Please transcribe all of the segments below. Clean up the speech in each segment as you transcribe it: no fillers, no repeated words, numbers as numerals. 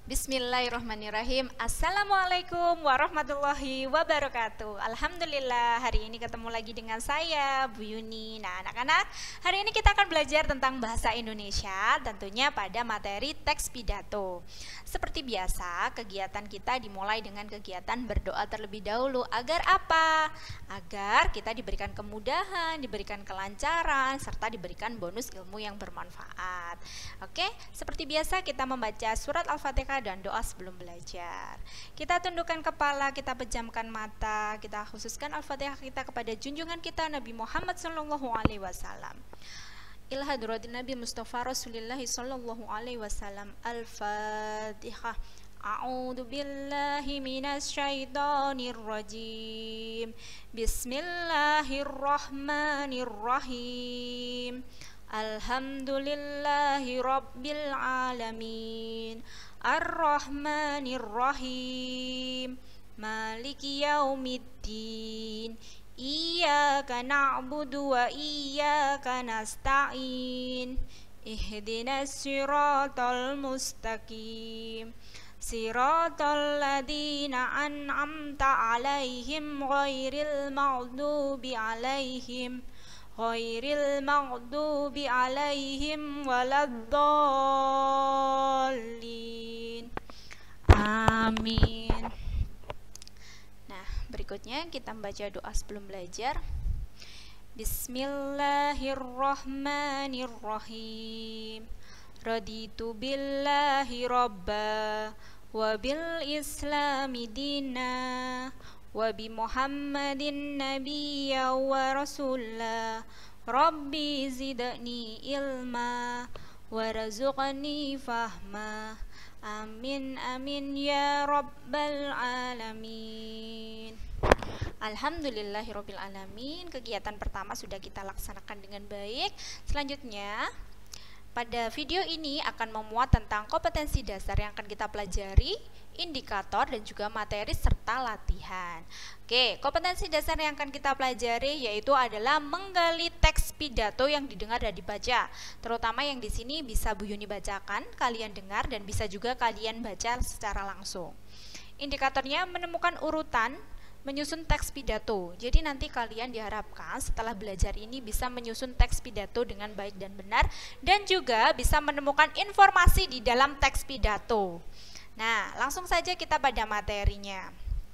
Bismillahirrahmanirrahim. Assalamualaikum warahmatullahi wabarakatuh. Alhamdulillah, hari ini ketemu lagi dengan saya, Bu Yuni. Nah, anak-anak, hari ini kita akan belajar tentang bahasa Indonesia, tentunya pada materi teks pidato. Seperti biasa, kegiatan kita dimulai dengan kegiatan berdoa terlebih dahulu. Agar apa? Agar kita diberikan kemudahan, diberikan kelancaran, serta diberikan bonus ilmu yang bermanfaat. Oke, seperti biasa kita membaca surat Al-Fatihah dan doa sebelum belajar. Kita tundukkan kepala, kita pejamkan mata, kita khususkan Al-Fatihah kita kepada junjungan kita Nabi Muhammad SAW. Ila hadratin Nabi Mustafa Rasulullah sallallahu alaihi wasallam. Al-Fatihah. A'udzu billahi minasy syaithanir rajim. Bismillahirrahmanirrahim. Alhamdulillahi rabbil alamin. Ar-Rahmanir-Rahim. Maliki yaumiddin. Iyyaka na'budu wa iyyaka nasta'in. Ihdinas siratal mustaqim. Siratal ladzina an'amta 'alaihim ghairil maghdubi 'alaihim waladdallin. Amin. Nah, berikutnya kita membaca doa sebelum belajar. Bismillahirrahmanirrahim. Raditu billahi robba wa bil islami dina wa bi Muhammadin nabiyya wa rasulah. Rabbi zidni ilma warzuqni fahma. Amin amin ya rabbal alamin. Alhamdulillahirabbil alamin. Kegiatan pertama sudah kita laksanakan dengan baik. Selanjutnya pada video ini akan memuat tentang kompetensi dasar yang akan kita pelajari, indikator dan juga materi serta latihan. Oke, kompetensi dasar yang akan kita pelajari yaitu adalah menggali teks pidato yang didengar dan dibaca. Terutama yang di sini bisa Bu Yuni bacakan, kalian dengar dan bisa juga kalian baca secara langsung. Indikatornya menemukan urutan menyusun teks pidato. Jadi nanti kalian diharapkan setelah belajar ini bisa menyusun teks pidato dengan baik dan benar dan juga bisa menemukan informasi di dalam teks pidato. Nah, langsung saja kita pada materinya.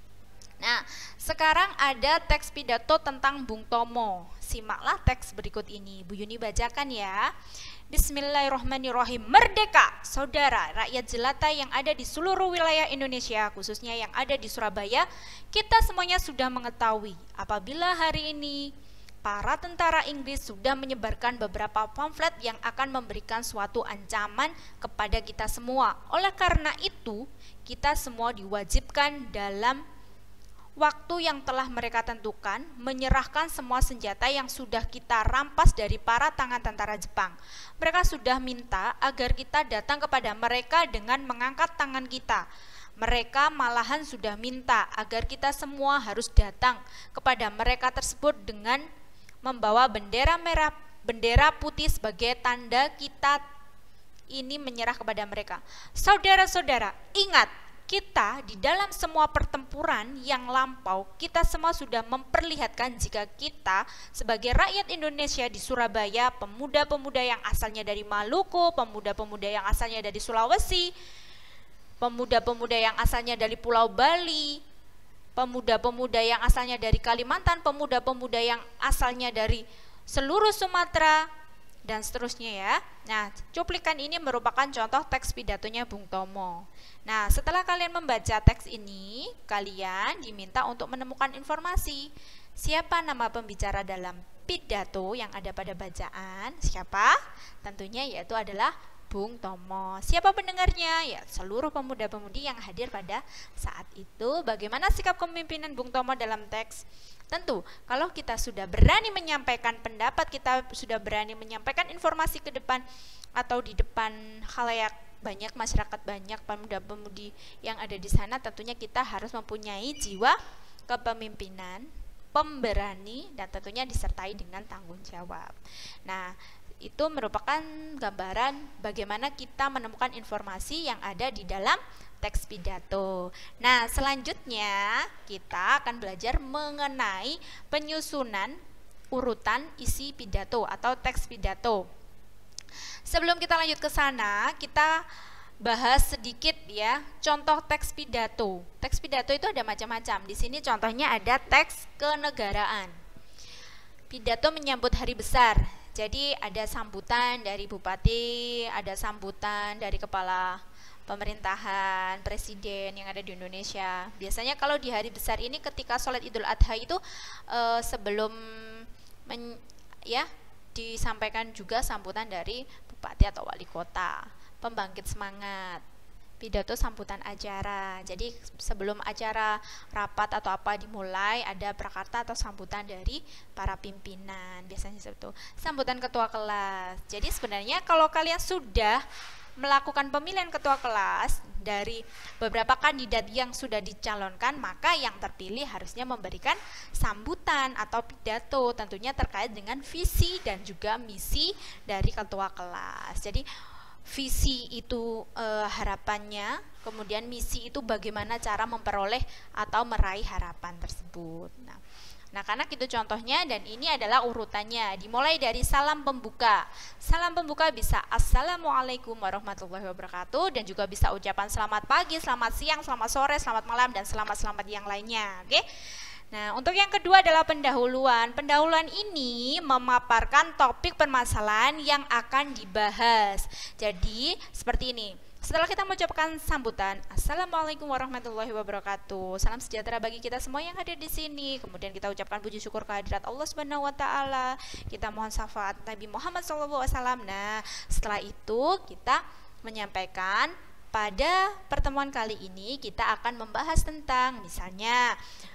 Nah, sekarang ada teks pidato tentang Bung Tomo. Simaklah teks berikut ini. Bu Yuni bacakan ya. Bismillahirrahmanirrahim. Merdeka, saudara rakyat jelata yang ada di seluruh wilayah Indonesia, khususnya yang ada di Surabaya. Kita semuanya sudah mengetahui apabila hari ini para tentara Inggris sudah menyebarkan beberapa pamflet yang akan memberikan suatu ancaman kepada kita semua. Oleh karena itu, kita semua diwajibkan dalam waktu yang telah mereka tentukan menyerahkan semua senjata yang sudah kita rampas dari para tangan tentara Jepang. Mereka sudah minta agar kita datang kepada mereka dengan mengangkat tangan kita. Mereka malahan sudah minta agar kita semua harus datang kepada mereka tersebut dengan membawa bendera merah, bendera putih sebagai tanda kita ini menyerah kepada mereka. Saudara-saudara, ingat, kita di dalam semua pertempuran yang lampau, kita semua sudah memperlihatkan jika kita sebagai rakyat Indonesia di Surabaya, pemuda-pemuda yang asalnya dari Maluku, pemuda-pemuda yang asalnya dari Sulawesi, pemuda-pemuda yang asalnya dari Pulau Bali, pemuda-pemuda yang asalnya dari Kalimantan, pemuda-pemuda yang asalnya dari seluruh Sumatera, dan seterusnya ya. Nah, cuplikan ini merupakan contoh teks pidatonya Bung Tomo. Nah, setelah kalian membaca teks ini, kalian diminta untuk menemukan informasi. Siapa nama pembicara dalam pidato yang ada pada bacaan? Siapa? Tentunya yaitu adalah Bung Tomo. Siapa pendengarnya? Ya, seluruh pemuda-pemudi yang hadir pada saat itu. Bagaimana sikap kepemimpinan Bung Tomo dalam teks? Tentu, kalau kita sudah berani menyampaikan pendapat, kita sudah berani menyampaikan informasi ke depan atau di depan khalayak banyak, masyarakat banyak, pemuda-pemudi yang ada di sana, tentunya kita harus mempunyai jiwa kepemimpinan, pemberani, dan tentunya disertai dengan tanggung jawab. Nah, itu merupakan gambaran bagaimana kita menemukan informasi yang ada di dalam teks pidato. Nah, selanjutnya kita akan belajar mengenai penyusunan urutan isi pidato atau teks pidato. Sebelum kita lanjut ke sana, kita bahas sedikit ya contoh teks pidato. Teks pidato itu ada macam-macam. Di sini contohnya ada teks kenegaraan. Pidato menyambut hari besar. Jadi ada sambutan dari bupati, ada sambutan dari kepala pemerintahan, presiden yang ada di Indonesia. Biasanya kalau di hari besar ini ketika sholat Idul Adha itu sebelum disampaikan juga sambutan dari bupati atau wali kota, pembangkit semangat, pidato sambutan acara. Jadi sebelum acara rapat atau apa dimulai, ada prakarta atau sambutan dari para pimpinan, biasanya seperti itu. Sambutan ketua kelas. Jadi sebenarnya kalau kalian sudah melakukan pemilihan ketua kelas dari beberapa kandidat yang sudah dicalonkan, maka yang terpilih harusnya memberikan sambutan atau pidato, tentunya terkait dengan visi dan juga misi dari ketua kelas. Jadi visi itu harapannya, kemudian misi itu bagaimana cara memperoleh atau meraih harapan tersebut. Nah, karena itu contohnya, dan ini adalah urutannya. Dimulai dari salam pembuka. Salam pembuka bisa Assalamualaikum warahmatullahi wabarakatuh, dan juga bisa ucapan selamat pagi, selamat siang, selamat sore, selamat malam, dan selamat-selamat yang lainnya. Oke? Nah, untuk yang kedua adalah pendahuluan. Pendahuluan ini memaparkan topik permasalahan yang akan dibahas. Jadi, seperti ini. Setelah kita mengucapkan sambutan, Assalamualaikum warahmatullahi wabarakatuh, salam sejahtera bagi kita semua yang hadir di sini. Kemudian kita ucapkan puji syukur kehadirat Allah Subhanahu wa taala. Kita mohon syafaat Nabi Muhammad SAW. Nah, setelah itu kita menyampaikan pada pertemuan kali ini kita akan membahas tentang misalnya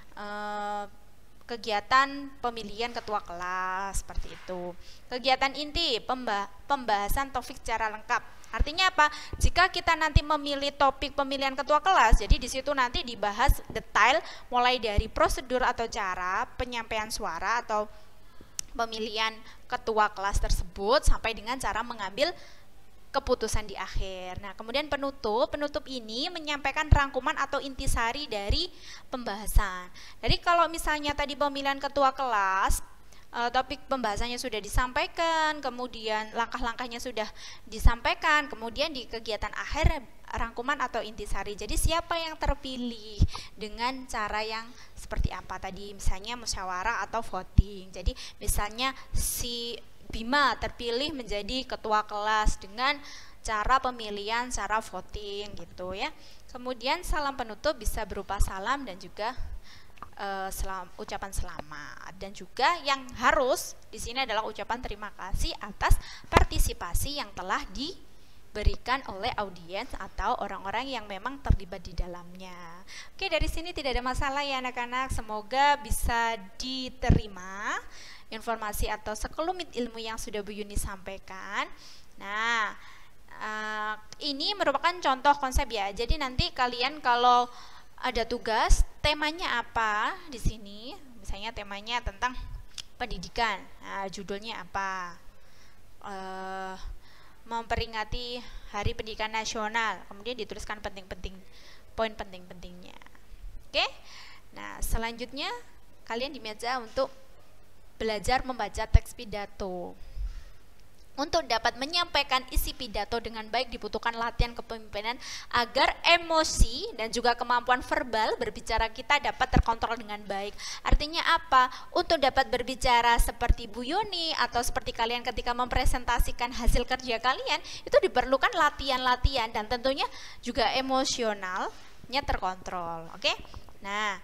kegiatan pemilihan ketua kelas, seperti itu. Kegiatan inti, pembahasan topik secara lengkap. Artinya apa? Jika kita nanti memilih topik pemilihan ketua kelas, jadi di situ nanti dibahas detail mulai dari prosedur atau cara penyampaian suara atau pemilihan ketua kelas tersebut sampai dengan cara mengambil keputusan di akhir. Nah, kemudian penutup ini menyampaikan rangkuman atau intisari dari pembahasan. Jadi kalau misalnya tadi pemilihan ketua kelas, topik pembahasannya sudah disampaikan, kemudian langkah-langkahnya sudah disampaikan, kemudian di kegiatan akhir rangkuman atau intisari. Jadi siapa yang terpilih dengan cara yang seperti apa tadi, misalnya musyawarah atau voting. Jadi misalnya si Bima terpilih menjadi ketua kelas dengan cara pemilihan, cara voting gitu ya. Kemudian salam penutup bisa berupa salam dan juga ucapan selamat, dan juga yang harus di sini adalah ucapan terima kasih atas partisipasi yang telah diberikan oleh audiens atau orang-orang yang memang terlibat di dalamnya. Oke, dari sini tidak ada masalah ya anak-anak, semoga bisa diterima informasi atau sekelumit ilmu yang sudah Bu Yuni sampaikan. Nah, ini merupakan contoh konsep ya. Jadi nanti kalian kalau ada tugas, temanya apa di sini? Misalnya temanya tentang pendidikan. Nah, judulnya apa? Memperingati Hari Pendidikan Nasional. Kemudian dituliskan poin penting-pentingnya. Oke? Nah, selanjutnya kalian di meja untuk belajar membaca teks pidato. Untuk dapat menyampaikan isi pidato dengan baik dibutuhkan latihan kepemimpinan agar emosi dan juga kemampuan verbal berbicara kita dapat terkontrol dengan baik. Artinya apa? Untuk dapat berbicara seperti Bu Yuni atau seperti kalian ketika mempresentasikan hasil kerja kalian, itu diperlukan latihan-latihan dan tentunya juga emosionalnya terkontrol. Oke? Nah,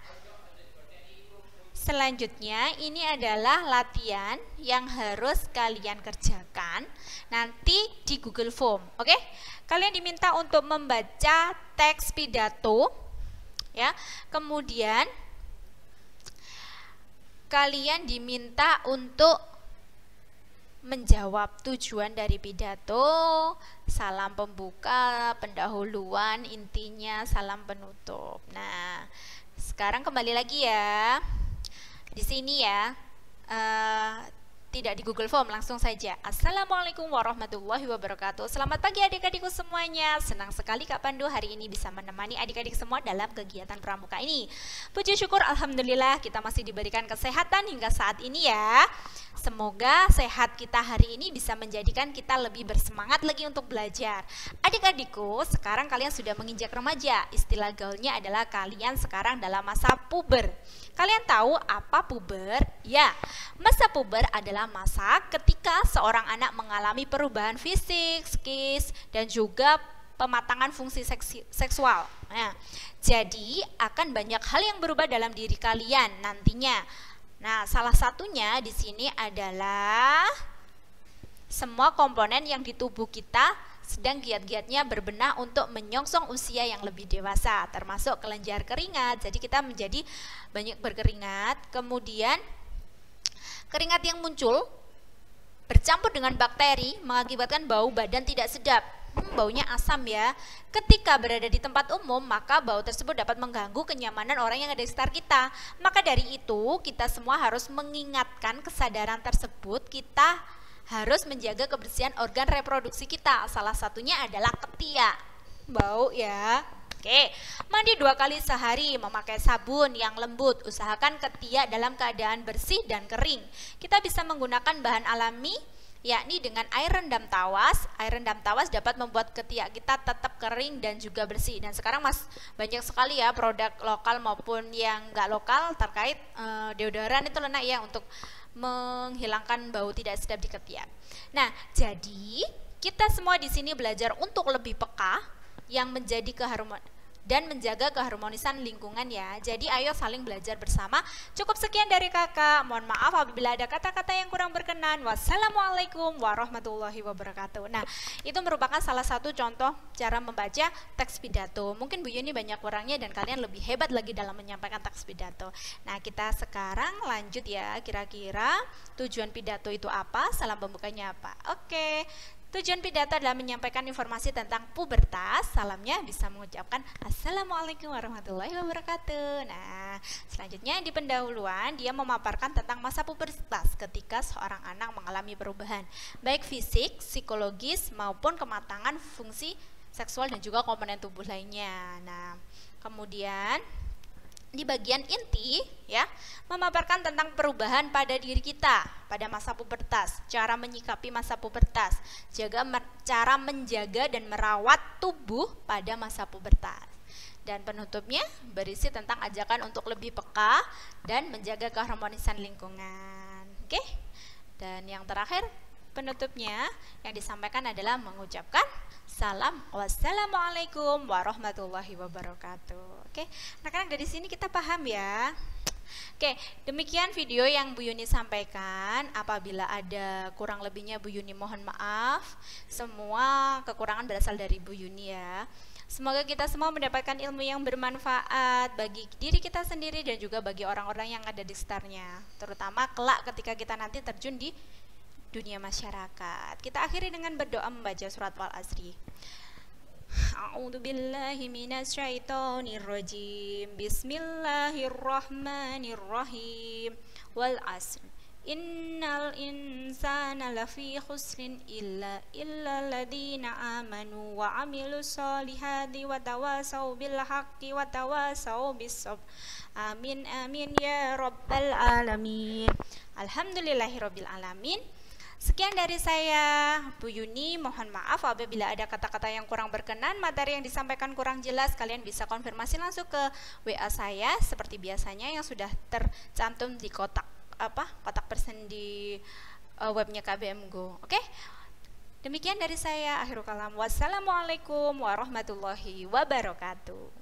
selanjutnya ini adalah latihan yang harus kalian kerjakan nanti di Google Form. Oke? Kalian diminta untuk membaca teks pidato ya. Kemudian kalian diminta untuk menjawab tujuan dari pidato, salam pembuka, pendahuluan, intinya, salam penutup. Nah, sekarang kembali lagi ya. Di sini ya, tidak di Google Form, langsung saja. Assalamualaikum warahmatullahi wabarakatuh. Selamat pagi adik-adikku semuanya. Senang sekali Kak Pandu hari ini bisa menemani adik-adik semua dalam kegiatan pramuka ini. Puji syukur alhamdulillah kita masih diberikan kesehatan hingga saat ini ya. Semoga sehat kita hari ini bisa menjadikan kita lebih bersemangat lagi untuk belajar. Adik-adikku, sekarang kalian sudah menginjak remaja. Istilah gaulnya adalah kalian sekarang dalam masa puber. Kalian tahu apa puber? Ya, masa puber adalah masa ketika seorang anak mengalami perubahan fisik, psikis, dan juga pematangan fungsi seksual. Nah, jadi akan banyak hal yang berubah dalam diri kalian nantinya. Nah, salah satunya di sini adalah semua komponen yang di tubuh kita sedang giat-giatnya berbenah untuk menyongsong usia yang lebih dewasa, termasuk kelenjar keringat. Jadi kita menjadi banyak berkeringat, kemudian keringat yang muncul bercampur dengan bakteri mengakibatkan bau badan tidak sedap. Baunya asam ya. Ketika berada di tempat umum, maka bau tersebut dapat mengganggu kenyamanan orang yang ada di sekitar kita. Maka dari itu, kita semua harus mengingatkan kesadaran tersebut. Kita harus menjaga kebersihan organ reproduksi kita. Salah satunya adalah ketiak. Bau ya. Oke, mandi 2 kali sehari, memakai sabun yang lembut. Usahakan ketiak dalam keadaan bersih dan kering. Kita bisa menggunakan bahan alami, yakni dengan air rendam tawas. Air rendam tawas dapat membuat ketiak kita tetap kering dan juga bersih. Dan sekarang banyak sekali ya produk lokal maupun yang nggak lokal terkait deodoran itu enak ya untuk menghilangkan bau tidak sedap di ketiak. Nah, jadi kita semua di sini belajar untuk lebih peka yang menjadi dan menjaga keharmonisan lingkungan ya. Jadi ayo saling belajar bersama. Cukup sekian dari kakak. Mohon maaf apabila ada kata-kata yang kurang berkenan. Wassalamualaikum warahmatullahi wabarakatuh. Nah, itu merupakan salah satu contoh cara membaca teks pidato. Mungkin Bu Yuni banyak kurangnya dan kalian lebih hebat lagi dalam menyampaikan teks pidato. Nah, kita sekarang lanjut ya. Kira-kira tujuan pidato itu apa? Salam pembukanya apa? Oke. Tujuan pidato adalah menyampaikan informasi tentang pubertas. Salamnya bisa mengucapkan Assalamualaikum warahmatullahi wabarakatuh. Nah, selanjutnya di pendahuluan dia memaparkan tentang masa pubertas ketika seorang anak mengalami perubahan baik fisik, psikologis maupun kematangan fungsi seksual dan juga komponen tubuh lainnya. Nah, kemudian di bagian inti ya memaparkan tentang perubahan pada diri kita pada masa pubertas, cara menyikapi masa pubertas, cara menjaga dan merawat tubuh pada masa pubertas. Dan penutupnya berisi tentang ajakan untuk lebih peka dan menjaga keharmonisan lingkungan. Oke? Dan yang terakhir penutupnya yang disampaikan adalah mengucapkan salam. Wassalamualaikum warahmatullahi wabarakatuh. Oke, anak-anak dari sini kita paham ya. Oke, demikian video yang Bu Yuni sampaikan. Apabila ada kurang lebihnya Bu Yuni mohon maaf. Semua kekurangan berasal dari Bu Yuni ya. Semoga kita semua mendapatkan ilmu yang bermanfaat bagi diri kita sendiri dan juga bagi orang-orang yang ada di sekitarnya. Terutama kelak ketika kita nanti terjun di dunia masyarakat. Kita akhiri dengan berdoa membaca surat Wal Asri. A'udzu billahi minasyaitonir rajim. Bismillahirrahmanirrahim. Wal asr. Innal insana lafi khusrin illa alladziina amanu wa 'amilus solihati wa tawasau bil haqqi wa tawasau bis sabr. Amin amin ya rabbal alamin. Alhamdulillahirabbil alamin. Sekian dari saya, Bu Yuni. Mohon maaf apabila ada kata-kata yang kurang berkenan, materi yang disampaikan kurang jelas. Kalian bisa konfirmasi langsung ke WA saya seperti biasanya yang sudah tercantum di kotak person di webnya KBM Go. Oke? Demikian dari saya. Akhirul kalam. Wassalamualaikum warahmatullahi wabarakatuh.